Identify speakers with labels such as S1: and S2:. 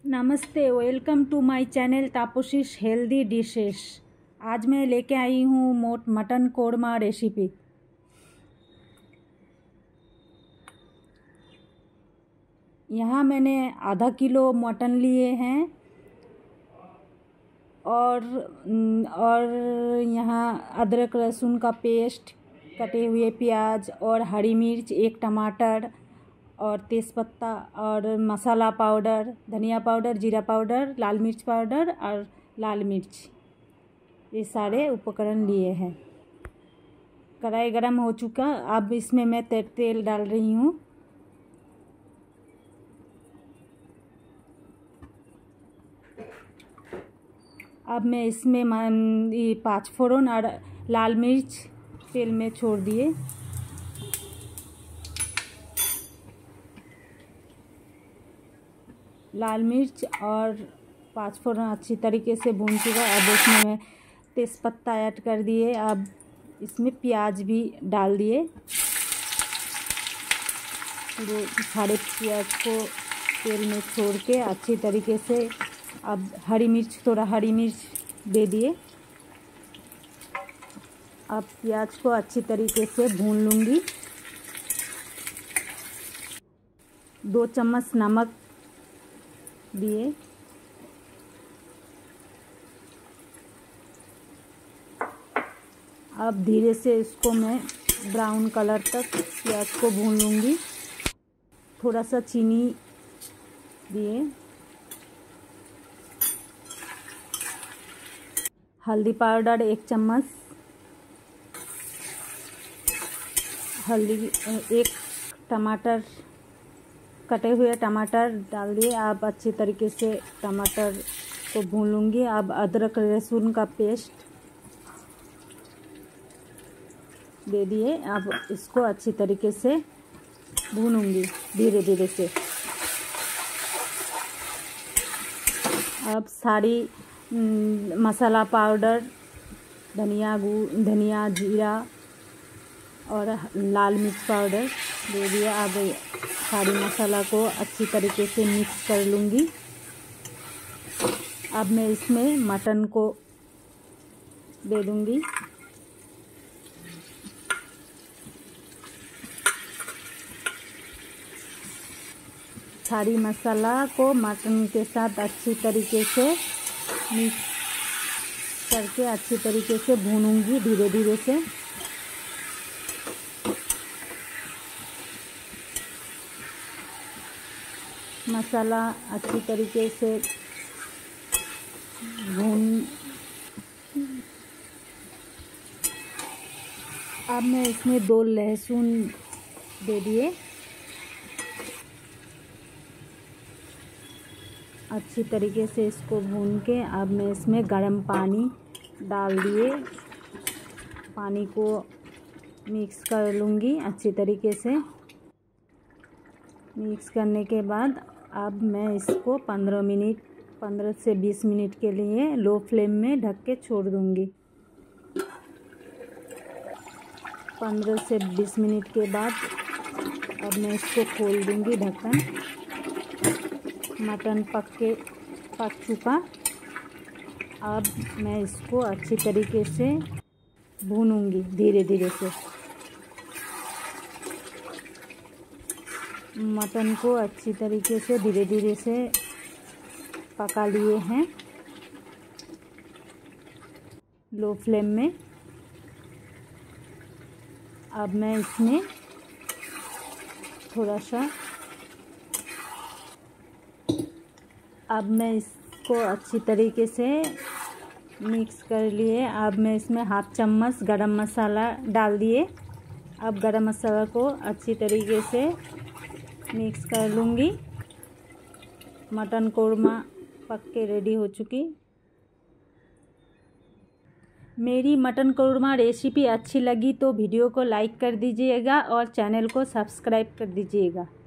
S1: नमस्ते, welcome to my channel Tapsi's healthy dishes. आज मैं लेके आई हूँ मटन कोरमा रेसिपी। यहाँ मैंने आधा किलो मटन लिए हैं और यहाँ अदरक लहसुन का पेस्ट, कटे हुए प्याज और हरी मिर्च, एक टमाटर और तेज़पत्ता और मसाला पाउडर, धनिया पाउडर, जीरा पाउडर, लाल मिर्च पाउडर और लाल मिर्च, ये सारे उपकरण लिए हैं। कढ़ाई गरम हो चुका। अब इसमें मैं तेल डाल रही हूँ। अब मैं इसमें 5 फोड़न और लाल मिर्च तेल में छोड़ दिए। लाल मिर्च और 5 फोड़न अच्छी तरीके से भून चुका। अब इसमें मैं तेज़पत्ता ऐड कर दिए। अब इसमें प्याज भी डाल दिए। पूरे सारे प्याज को तेल में छोड़ के अच्छी तरीके से अब हरी मिर्च दे दिए। अब प्याज को अच्छी तरीके से भून लूँगी। 2 चम्मच नमक दिए। अब धीरे से इसको मैं ब्राउन कलर तक प्याज को भून लूँगी। थोड़ा सा चीनी दिए। हल्दी पाउडर 1 चम्मच, एक टमाटर, कटे हुए टमाटर डाल दिए। अब अच्छी तरीके से टमाटर को भून लूँगी। अब अदरक लहसुन का पेस्ट दे दिए। अब इसको अच्छी तरीके से भूनूंगी धीरे धीरे से। अब सारी मसाला पाउडर, धनिया, जीरा और लाल मिर्च पाउडर दे दिया। अब सारी मसाला को अच्छी तरीके से मिक्स कर लूँगी। अब मैं इसमें मटन को दे दूँगी। सारी मसाला को मटन के साथ अच्छी तरीके से मिक्स करके अच्छी तरीके से भूनूंगी धीरे धीरे से। मसाला अच्छी तरीके से भून। अब मैं इसमें 2 लहसुन दे दिए। अच्छी तरीके से इसको भून के अब मैं इसमें गर्म पानी डाल दिए। पानी को मिक्स कर लूँगी अच्छी तरीके से। मिक्स करने के बाद अब मैं इसको 15 से 20 मिनट के लिए लो फ्लेम में ढक के छोड़ दूँगी। 15 से 20 मिनट के बाद अब मैं इसको खोल दूँगी ढक्कन। मटन पक चुका। अब मैं इसको अच्छी तरीके से भूनूंगी धीरे धीरे से। मटन को अच्छी तरीके से धीरे धीरे से पका लिए हैं लो फ्लेम में। अब मैं इसमें थोड़ा सा, अब मैं इसको अच्छी तरीके से मिक्स कर लिए। अब मैं इसमें 1/2 चम्मच गरम मसाला डाल दिए। अब गरम मसाला को अच्छी तरीके से मिक्स कर लूँगी। मटन कोरमा पक के रेडी हो चुकी। मेरी मटन कोरमा रेसिपी अच्छी लगी तो वीडियो को लाइक कर दीजिएगा और चैनल को सब्सक्राइब कर दीजिएगा।